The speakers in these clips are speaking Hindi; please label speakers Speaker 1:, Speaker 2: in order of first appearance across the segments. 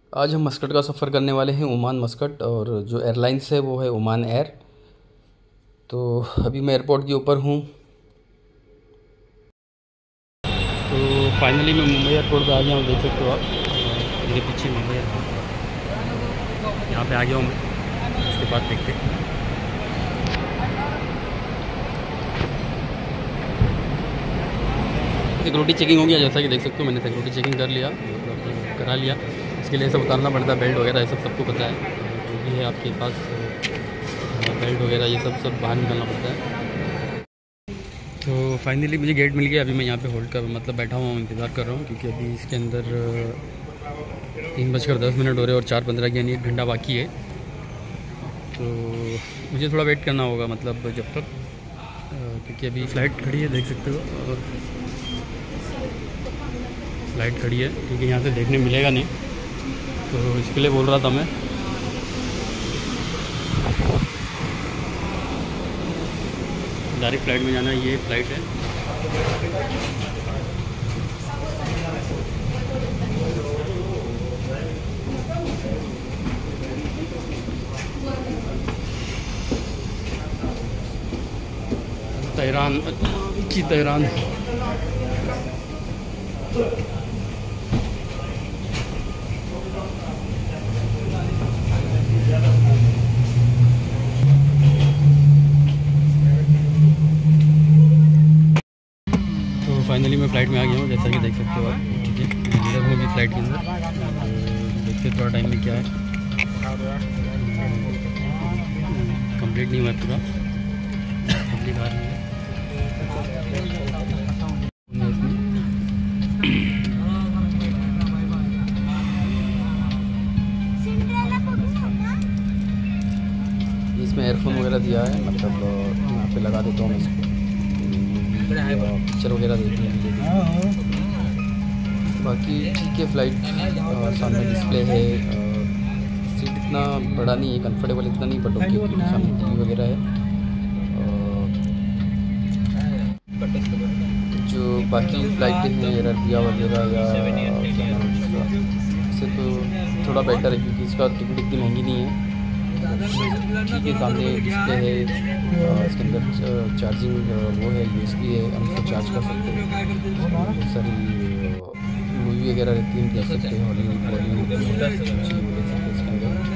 Speaker 1: आज हम मस्कट का सफ़र करने वाले हैं, ओमान मस्कट, और जो एयरलाइंस है वो है ओमान एयर। तो अभी मैं एयरपोर्ट के ऊपर हूँ। तो फाइनली मैं मुंबई एयरपोर्ट पे आ गया हूँ, देख सकते हो आप मेरे पीछे मुंबई एयरपोर्ट। यहाँ पे आ गया हूँ मैं, उसके बाद देखते हैं। सिक्योरिटी चेकिंग हो गया, जैसा कि देख सकते हो मैंने सिक्योरिटी चेकिंग कर लिया, मतलब करा लिया। इसके लिए सब उतारना पड़ता है, बेल्ट वगैरह ये सब सबको पता है। जो भी है आपके पास बेल्ट वगैरह ये सब बाहर निकलना पड़ता है। तो फाइनली मुझे गेट मिल गया। अभी मैं यहाँ पे होल्ड कर मतलब बैठा हुआ हूँ, इंतज़ार कर रहा हूँ, क्योंकि अभी इसके अंदर 3:10 हो रहे और 4:15 की, यानी 1 घंटा बाकी है। तो मुझे थोड़ा वेट करना होगा, मतलब जब तक, क्योंकि अभी फ़्लाइट खड़ी है, देख सकते हो फ़्लाइट खड़ी है, क्योंकि यहाँ से देखने मिलेगा नहीं, तो इसके लिए बोल रहा था मैं। डायरेक्ट फ़्लाइट में जाना, ये फ़्लाइट है। तेहरान की तेहरान। तो फाइनली मैं फ़्लाइट में आ गया हूँ, जैसा कि देख सकते हो आप। ठीक है, अंदर हूँ अभी फ़्लाइट के अंदर। देखते थोड़ा टाइम में क्या है, कंप्लीट नहीं हुआ पूरा, पब्लिक आ रही है। इसमें एयरफोन वगैरह दिया है, मतलब यहाँ पे लगा देता हूँ मैं इसको, पिक्चर वगैरह देखने के लिए। बाकी ठीक है, फ़्लाइट सामने डिस्प्ले है। सीट इतना बड़ा नहीं है, कंफर्टेबल इतना नहीं, बट ओके, सामने टीवी वगैरह है। जो बाकी फ़्लाइटें हैं एयर अरबिया वगैरह या क्या नाम है इसका, इससे तो थोड़ा बेटर है, क्योंकि इसका टिकट इतनी महंगी नहीं है। ठीक है, सामने डिस्प्ले है, इसके अंदर चार्जिंग वो है, USB है, हम इसको चार्ज कर सकते हैं। बहुत सारी मूवी वगैरह रहती है, देख सकते हैं, हॉलीवुड बॉलीवुड देख सकते हैं इसके अंदर।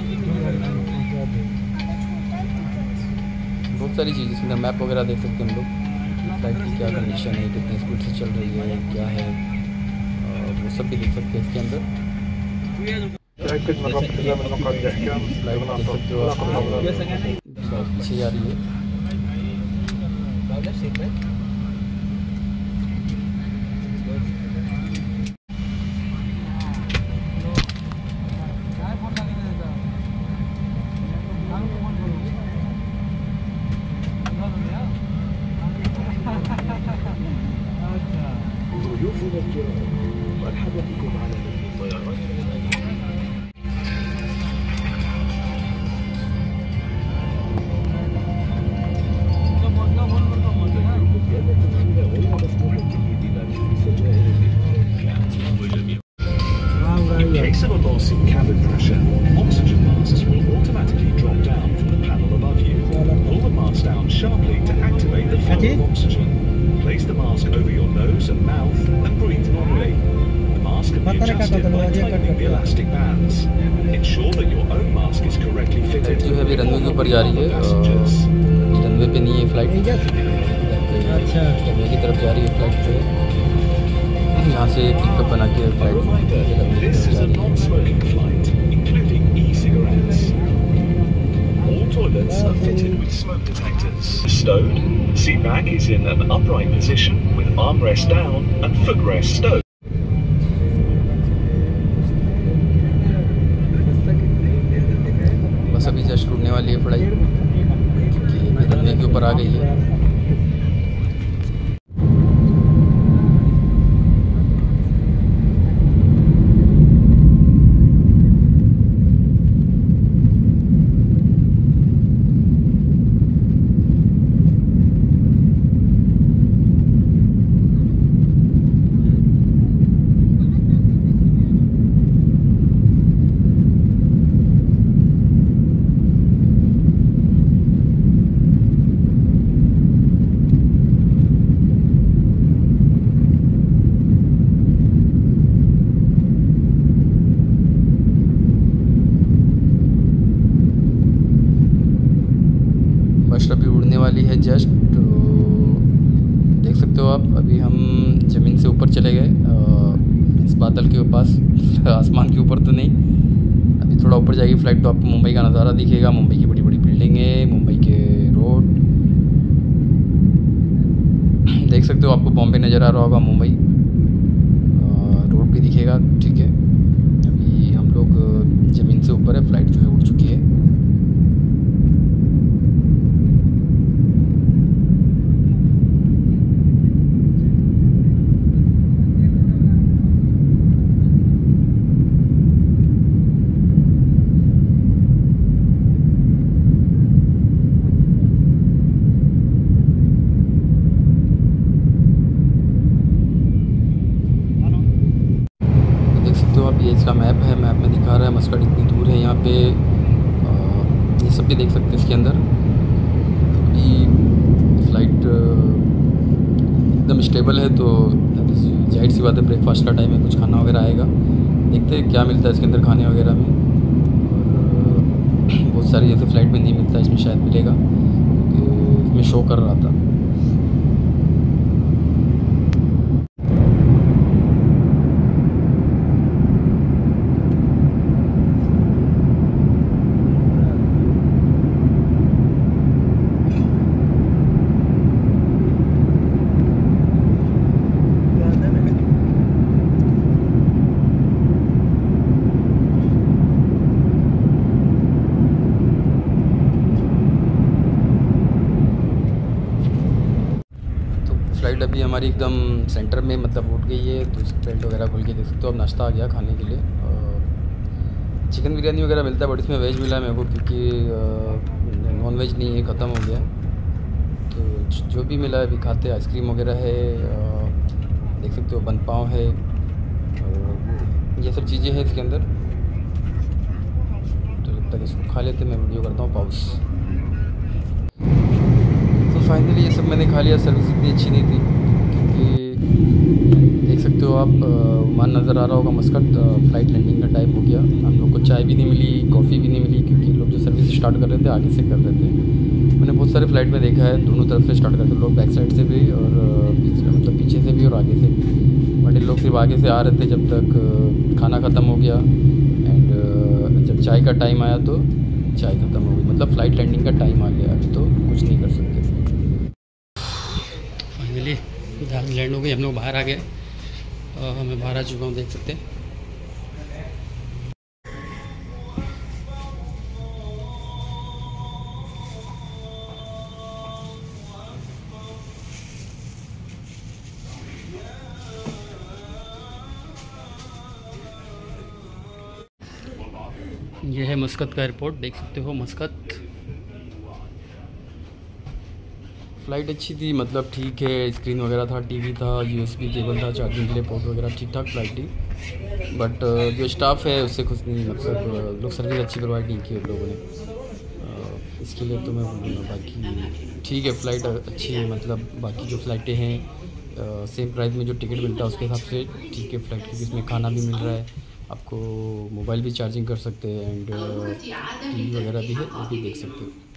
Speaker 1: बहुत सारी चीज़ इसके अंदर, मैप वगैरह देख सकते हैं हम लोग, फ्लाइट की क्या कंडीशन है, कितनी स्पीड से चल रही है, क्या है, वो सब भी देख सकते हैं इसके अंदर। फ्लाइट देख सकते हो आप, पीछे जा रही है। مرحبا بكم على الطيران. In case of a loss in cabin pressure, oxygen masks will automatically drop down from the panel above you. Pull the mask down sharply to activate the flow of oxygen. Place the mask over your nose and mouth and breathe normally. The mask can be adjusted by tightening the elastic bands. Ensure that your own mask is correctly fitted. जो है अभी रनवे के ऊपर जा रही है, रनवे पे नहीं है फ्लाइट, अच्छा रनवे की तरफ जा रही है फ्लाइट पे। यहाँ से पिकअप बना के flight
Speaker 2: This is a non-smoking flight, including e-cigarettes. All toilets are fitted with smoke detectors. Stowed, seat back is in an upright position with armrest down and footrest stowed.
Speaker 1: बस अभी जस्ट उड़ने वाली है फ्लाइट, क्योंकि रनवे के ऊपर आ गई है।
Speaker 3: वाली है जस्ट। तो देख सकते हो आप, अभी हम ज़मीन से ऊपर चले गए, इस बादल के पास आसमान के ऊपर तो नहीं, अभी थोड़ा ऊपर जाएगी फ़्लाइट तो आपको मुंबई का नज़ारा दिखेगा, मुंबई की बड़ी बड़ी बिल्डिंगें, मुंबई के रोड देख सकते हो। आपको बॉम्बे नज़र आ रहा होगा, मुंबई रोड भी दिखेगा। ठीक है, अभी हम लोग ज़मीन से ऊपर है, फ़्लाइट जो है उड़ चुकी है। अब ये इसका मैप है, मैप में दिखा रहा है मस्कट इतनी दूर है यहाँ पे। ये सब भी देख सकते हैं इसके अंदर। अभी फ़्लाइट एकदम स्टेबल है, तो अभी जाहिर सी बात है ब्रेकफास्ट का टाइम है, कुछ खाना वगैरह आएगा, देखते हैं क्या मिलता है इसके अंदर खाने वगैरह में। और बहुत सारी जैसे फ़्लाइट में नहीं मिलता, इसमें शायद मिलेगा क्योंकि इसमें शो कर रहा था। फ़्लाइट अभी हमारी एकदम सेंटर में मतलब उठ गई है, तो इसकी बेल्ट वगैरह खुल के देख सकते हो। अब नाश्ता आ गया खाने के लिए, चिकन बिरयानी वगैरह मिलता है, बट इसमें वेज मिला है मेरे को क्योंकि नॉन वेज नहीं है, ख़त्म हो गया। तो जो भी मिला है अभी खाते हैं। आइसक्रीम वगैरह है, देख सकते हो, बन पाव है, ये सब चीज़ें हैं इसके अंदर। तो जब तक इसको खा लेते मैं वीडियो करता हूँ पॉज। फाइनली ये सब मैंने खा लिया। सर्विस इतनी अच्छी नहीं थी क्योंकि देख सकते हो आप, मान नज़र आ रहा होगा मस्कट। फ़्लाइट लैंडिंग का टाइम हो गया, हम लोग को चाय भी नहीं मिली, कॉफ़ी भी नहीं मिली, क्योंकि लोग जो सर्विस स्टार्ट कर रहे थे आगे से कर रहे थे। मैंने बहुत सारे फ़्लाइट में देखा है, दोनों तरफ से स्टार्ट करते लोग, बैक साइड से भी और मतलब पीछे से भी और आगे से भी। बट इन लोग सिर्फ आगे से आ रहे थे जब तक खाना ख़त्म हो गया, एंड जब चाय का टाइम आया तो चाय ख़त्म हो गई, मतलब फ़्लाइट लैंडिंग का टाइम आ गया, तो कुछ नहीं कर सकते। फाइनली जहाज़ लैंड हो गई, हम लोग बाहर आ गए। मैं बाहर आ चुका हूँ, देख सकते हैं। ये है मस्कत का एयरपोर्ट, देख सकते हो मस्कत। फ़्लाइट अच्छी थी, मतलब ठीक है, स्क्रीन वगैरह था, टीवी था, यूएसबी केबल था, चार्जिंग के लिए पोर्ट वगैरह ठीक ठाक फ़्लाइट थी। बट जो स्टाफ है उससे खुश नहीं, मतलब लोग सर्विस अच्छी प्रोवाइड नहीं की उन लोगों ने, इसके लिए तो मैं बोलूँगा। बाकी ठीक है, फ़्लाइट अच्छी है, मतलब बाकी जो फ़्लाइटें हैं सेम प्राइस में जो टिकट मिलता है उसके हिसाब से ठीक है फ़्लाइट, क्योंकि इसमें खाना भी मिल रहा है, आपको मोबाइल भी चार्जिंग कर सकते हैं, एंड टीवी वगैरह भी है, वो भी देख सकते हो।